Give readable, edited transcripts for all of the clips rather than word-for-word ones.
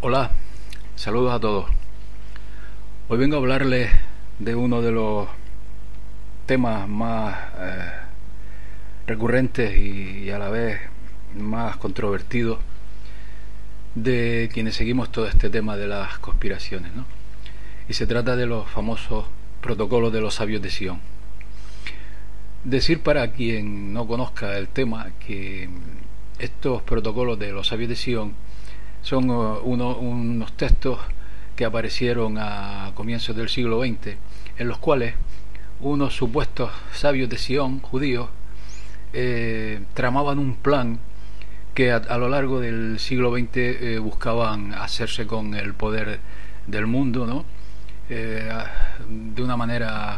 Hola, saludos a todos. Hoy vengo a hablarles de uno de los temas más recurrentes y a la vez más controvertidos de quienes seguimos todo este tema de las conspiraciones, ¿no? Y se trata de los famosos protocolos de los sabios de Sion. Decir para quien no conozca el tema que estos protocolos de los sabios de Sion son unos textos que aparecieron a comienzos del siglo XX, en los cuales unos supuestos sabios de Sion, judíos, tramaban un plan que a lo largo del siglo XX buscaban hacerse con el poder del mundo, ¿no? De una manera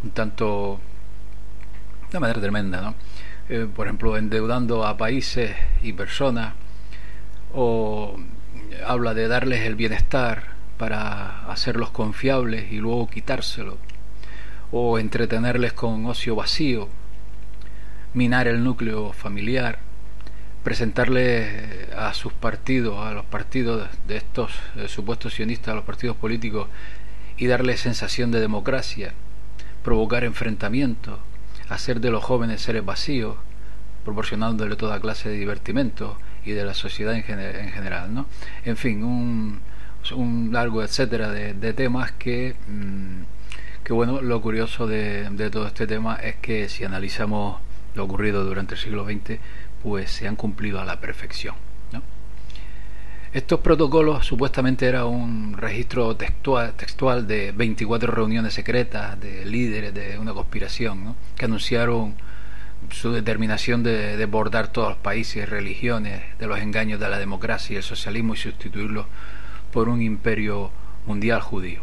tremenda, ¿no? Por ejemplo, endeudando a países y personas, o habla de darles el bienestar para hacerlos confiables y luego quitárselo, o entretenerles con ocio vacío, minar el núcleo familiar, presentarles a sus partidos, a los partidos de estos supuestos sionistas, a los partidos políticos, y darles sensación de democracia, provocar enfrentamientos, hacer de los jóvenes seres vacíos, proporcionándole toda clase de divertimentos y de la sociedad en general, ¿no? En fin, un largo etcétera de temas que bueno, lo curioso de todo este tema es que si analizamos lo ocurrido durante el siglo XX, pues se han cumplido a la perfección, ¿no? Estos protocolos supuestamente era un registro textual de 24 reuniones secretas de líderes de una conspiración, ¿no? Que anunciaron su determinación de desbordar todos los países y religiones de los engaños de la democracia y el socialismo y sustituirlos por un imperio mundial judío.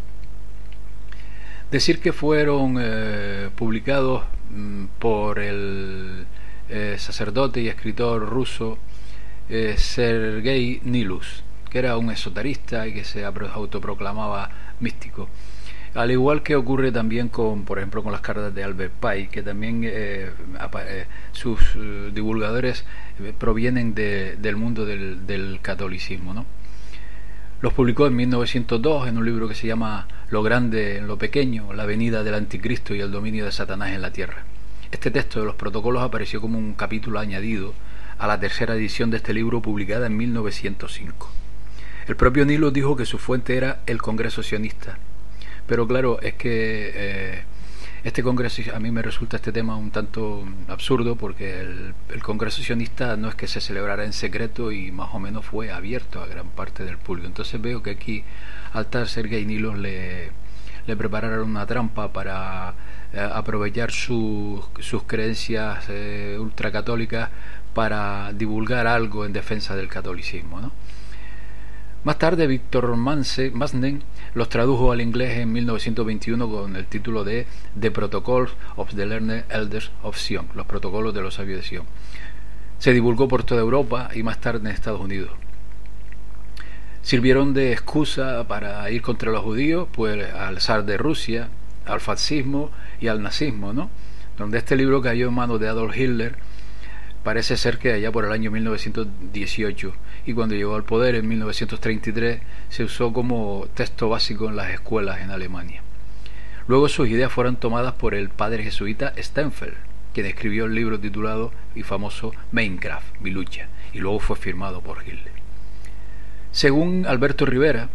Decir que fueron publicados por el sacerdote y escritor ruso Sergei Nilus, que era un esoterista y que se autoproclamaba místico, al igual que ocurre también por ejemplo con las cartas de Albert Pike, que también sus divulgadores provienen del mundo del catolicismo, ¿no? Los publicó en 1902 en un libro que se llama Lo grande en lo pequeño, la venida del anticristo y el dominio de Satanás en la tierra. Este texto de los protocolos apareció como un capítulo añadido a la tercera edición de este libro, publicada en 1905. El propio Nilo dijo que su fuente era el Congreso Sionista, pero claro, es que este Congreso, a mí me resulta este tema un tanto absurdo, porque el Congreso Sionista no es que se celebrara en secreto y más o menos fue abierto a gran parte del público. Entonces veo que aquí al tal Sergei Nilus le prepararon una trampa para aprovechar sus creencias ultracatólicas para divulgar algo en defensa del catolicismo, ¿no? Más tarde Victor Mansden los tradujo al inglés en 1921 con el título de The Protocols of the Learned Elders of Sion, los protocolos de los sabios de Sion. Se divulgó por toda Europa y más tarde en Estados Unidos. Sirvieron de excusa para ir contra los judíos, pues al zar de Rusia, al fascismo y al nazismo, ¿no? Donde este libro cayó en manos de Adolf Hitler, parece ser que allá por el año 1918, y cuando llegó al poder en 1933 se usó como texto básico en las escuelas en Alemania. Luego sus ideas fueron tomadas por el padre jesuita Steinfeld, quien escribió el libro titulado y famoso Mein Kampf, mi lucha, y luego fue firmado por Hitler. Según Alberto Rivera,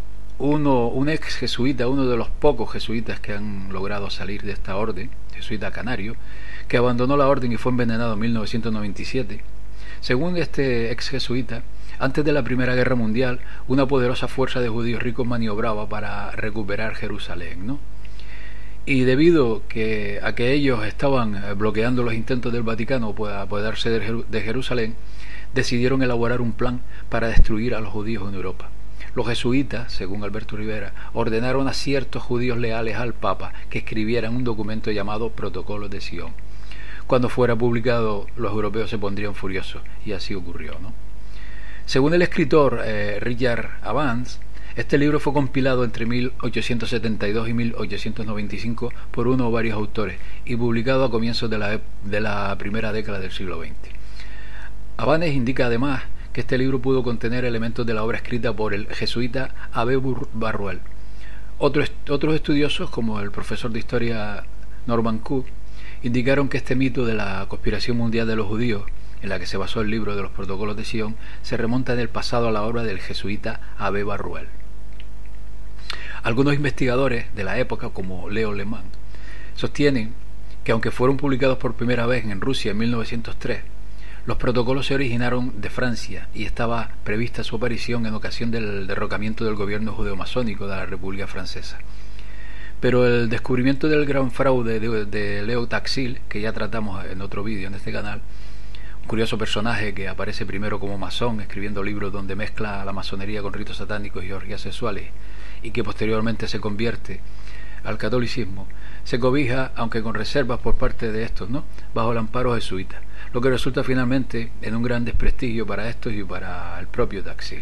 un ex jesuita, uno de los pocos jesuitas que han logrado salir de esta orden, jesuita canario, que abandonó la orden y fue envenenado en 1997. Según este ex jesuita, antes de la Primera Guerra Mundial, una poderosa fuerza de judíos ricos maniobraba para recuperar Jerusalén, ¿no? Y debido a que ellos estaban bloqueando los intentos del Vaticano para apoderarse de Jerusalén, decidieron elaborar un plan para destruir a los judíos en Europa. Los jesuitas, según Alberto Rivera, ordenaron a ciertos judíos leales al Papa que escribieran un documento llamado Protocolos de Sion. Cuando fuera publicado, los europeos se pondrían furiosos, y así ocurrió, ¿no? Según el escritor Richard Evans, este libro fue compilado entre 1872 y 1895 por uno o varios autores y publicado a comienzos de la primera década del siglo XX. Abanes indica además que este libro pudo contener elementos de la obra escrita por el jesuita Abbé Barruel. Otros estudiosos, como el profesor de historia Norman Cook, indicaron que este mito de la conspiración mundial de los judíos, en la que se basó el libro de los protocolos de Sion, se remonta en el pasado a la obra del jesuita Abbé Barruel. Algunos investigadores de la época, como Leo Leman, sostienen que aunque fueron publicados por primera vez en Rusia en 1903, los protocolos se originaron de Francia y estaba prevista su aparición en ocasión del derrocamiento del gobierno judeo-masónico de la República Francesa. Pero el descubrimiento del gran fraude de Leo Taxil, que ya tratamos en otro vídeo en este canal, un curioso personaje que aparece primero como masón, escribiendo libros donde mezcla la masonería con ritos satánicos y orgías sexuales, y que posteriormente se convierte al catolicismo, se cobija, aunque con reservas por parte de estos, ¿no?, bajo el amparo jesuita, lo que resulta finalmente en un gran desprestigio para estos y para el propio Taxil.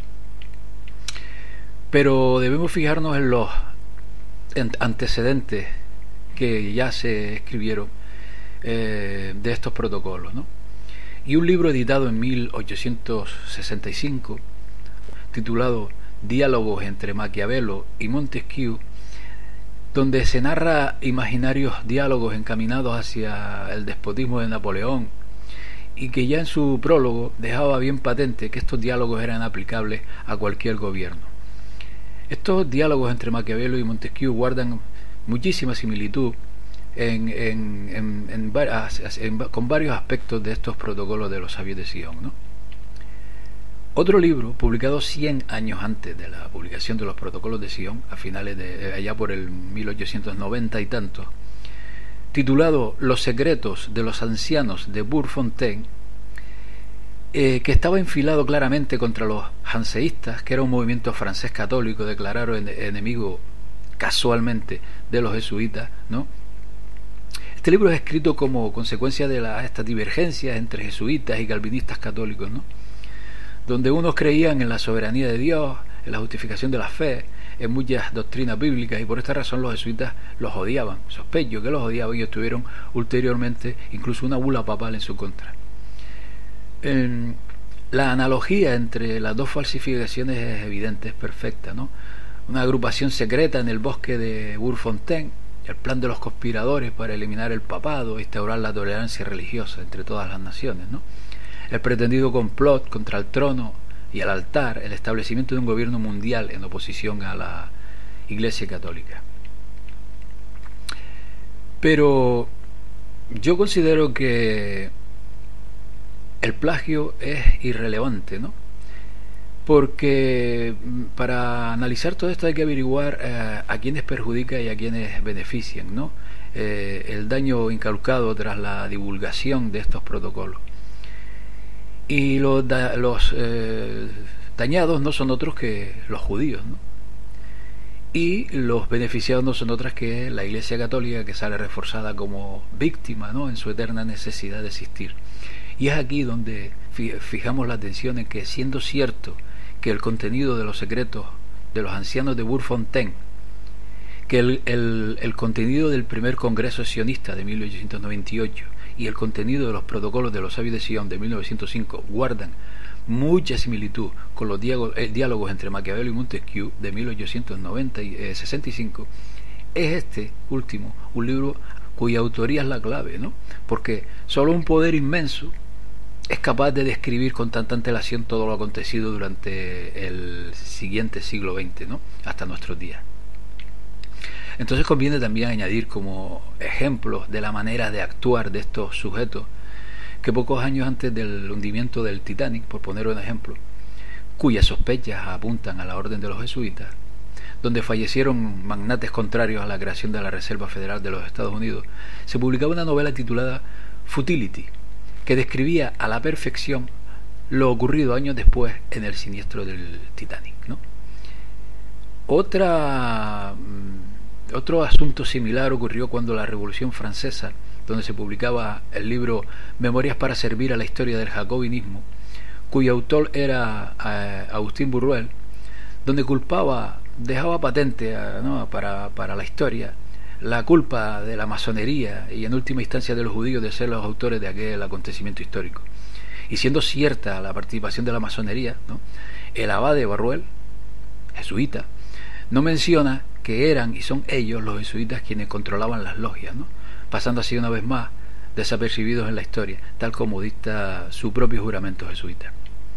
Pero debemos fijarnos en los antecedentes que ya se escribieron de estos protocolos, ¿no? Y un libro editado en 1865, titulado Diálogos entre Maquiavelo y Montesquieu, donde se narra imaginarios diálogos encaminados hacia el despotismo de Napoleón, y que ya en su prólogo dejaba bien patente que estos diálogos eran aplicables a cualquier gobierno. Estos diálogos entre Maquiavelo y Montesquieu guardan muchísima similitud con varios aspectos de estos protocolos de los sabios de Sion, ¿no? Otro libro, publicado 100 años antes de la publicación de los protocolos de Sion, a finales de allá por el 1890 y tantos, titulado Los secretos de los ancianos de Bourfontaine, que estaba enfilado claramente contra los janseístas, que era un movimiento francés católico declarado enemigo casualmente de los jesuitas, ¿no? Este libro es escrito como consecuencia de estas divergencias entre jesuitas y calvinistas católicos, ¿no?, donde unos creían en la soberanía de Dios, en la justificación de la fe, en muchas doctrinas bíblicas, y por esta razón los jesuitas los odiaban. Sospecho que los odiaban y obtuvieron ulteriormente incluso una bula papal en su contra. La analogía entre las dos falsificaciones es evidente, es perfecta, ¿no? Una agrupación secreta en el bosque de Bourfontaine, el plan de los conspiradores para eliminar el papado e instaurar la tolerancia religiosa entre todas las naciones, ¿no? El pretendido complot contra el trono y el altar, el establecimiento de un gobierno mundial en oposición a la Iglesia Católica. Pero yo considero que el plagio es irrelevante, ¿no? Porque para analizar todo esto hay que averiguar a quiénes perjudica y a quiénes benefician, ¿no?, el daño inculcado tras la divulgación de estos protocolos. Y los dañados no son otros que los judíos, ¿no? Y los beneficiados no son otras que la Iglesia Católica, que sale reforzada como víctima, ¿no?, en su eterna necesidad de existir. Y es aquí donde fijamos la atención en que, siendo cierto que el contenido de los secretos de los ancianos de Bourfontaine, que el contenido del primer Congreso Sionista de 1898 y el contenido de los protocolos de los sabios de Sion de 1905 guardan mucha similitud con los diálogos entre Maquiavelo y Montesquieu de 1865, es este último un libro cuya autoría es la clave, ¿no?, porque solo un poder inmenso es capaz de describir con tanta antelación todo lo acontecido durante el siguiente siglo XX, ¿no?, hasta nuestros días. Entonces conviene también añadir como ejemplos de la manera de actuar de estos sujetos que pocos años antes del hundimiento del Titanic, por poner un ejemplo, cuyas sospechas apuntan a la orden de los jesuitas, donde fallecieron magnates contrarios a la creación de la Reserva Federal de los Estados Unidos, se publicaba una novela titulada Futility, que describía a la perfección lo ocurrido años después en el siniestro del Titanic, ¿no? Otro asunto similar ocurrió cuando la Revolución Francesa, donde se publicaba el libro Memorias para servir a la historia del jacobinismo, cuyo autor era Agustín Burruel, donde dejaba patente, ¿no?, para la historia la culpa de la masonería y en última instancia de los judíos de ser los autores de aquel acontecimiento histórico. y siendo cierta la participación de la masonería, ¿no?, el abade Barruel, jesuita, no menciona que eran y son ellos los jesuitas quienes controlaban las logias, ¿no?, pasando así una vez más desapercibidos en la historia, tal como dicta su propio juramento jesuita.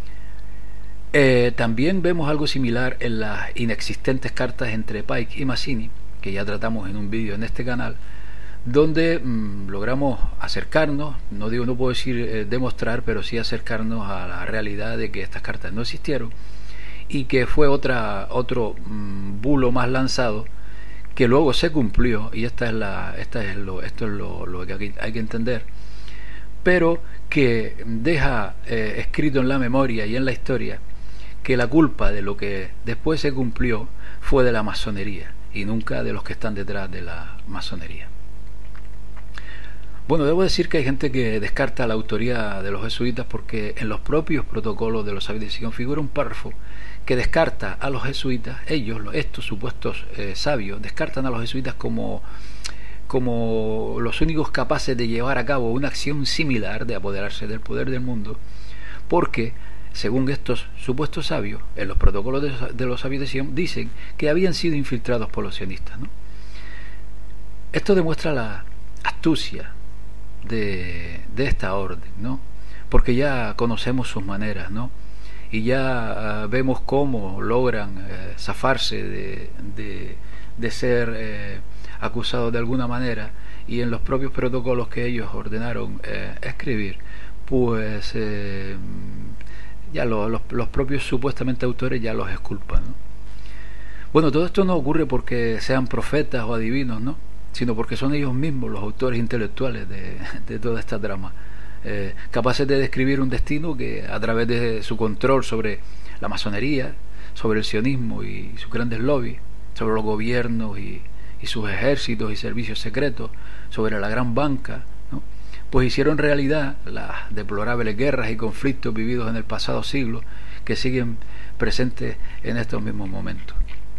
También vemos algo similar en las inexistentes cartas entre Pike y Mazzini, que ya tratamos en un vídeo en este canal, donde logramos acercarnos, no puedo decir demostrar, pero sí acercarnos a la realidad de que estas cartas no existieron y que fue otro bulo más lanzado que luego se cumplió, y esto es lo que hay que entender, pero que deja escrito en la memoria y en la historia que la culpa de lo que después se cumplió fue de la masonería y nunca de los que están detrás de la masonería. Bueno, debo decir que hay gente que descarta la autoría de los jesuitas porque en los propios protocolos de los sabios de Sion figura un párrafo que descarta a los jesuitas, estos supuestos sabios, descartan a los jesuitas como los únicos capaces de llevar a cabo una acción similar de apoderarse del poder del mundo, porque según estos supuestos sabios, en los protocolos de los sabios de Sion dicen que habían sido infiltrados por los sionistas, ¿no? Esto demuestra la astucia de esta orden, ¿no?, porque ya conocemos sus maneras, ¿no?, y ya vemos cómo logran zafarse de ser acusados de alguna manera, y en los propios protocolos que ellos ordenaron escribir, pues ya los propios supuestamente autores ya los exculpan, ¿no? Bueno, todo esto no ocurre porque sean profetas o adivinos, ¿no?, sino porque son ellos mismos los autores intelectuales de toda esta trama, capaces de describir un destino que, a través de su control sobre la masonería, sobre el sionismo y sus grandes lobbies, sobre los gobiernos y sus ejércitos y servicios secretos, sobre la gran banca, ¿no?, pues hicieron realidad las deplorables guerras y conflictos vividos en el pasado siglo, que siguen presentes en estos mismos momentos.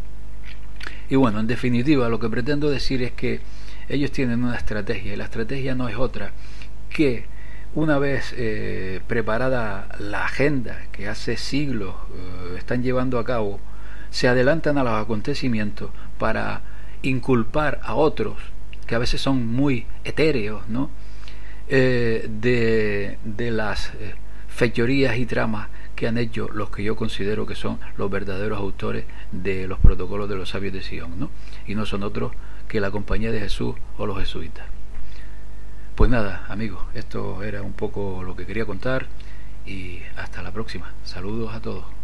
Y bueno, en definitiva, lo que pretendo decir es que ellos tienen una estrategia, y la estrategia no es otra que, una vez preparada la agenda que hace siglos están llevando a cabo, se adelantan a los acontecimientos para inculpar a otros, que a veces son muy etéreos, ¿no?, de las fechorías y tramas que han hecho los que yo considero que son los verdaderos autores de los protocolos de los sabios de Sion, ¿no?, y no son otros que la Compañía de Jesús o los jesuitas. Pues nada, amigos, esto era un poco lo que quería contar, y hasta la próxima. Saludos a todos.